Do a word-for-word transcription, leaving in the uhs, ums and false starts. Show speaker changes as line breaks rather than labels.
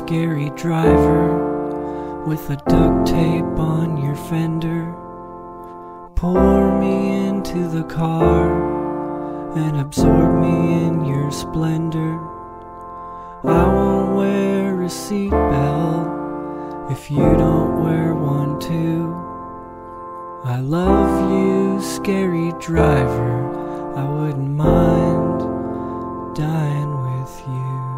scary driver with a duct tape on your fender. Pour me into the car and absorb me in your splendor. I won't wear a seatbelt if you don't wear one too. I love you, scary driver, I wouldn't mind dying with you.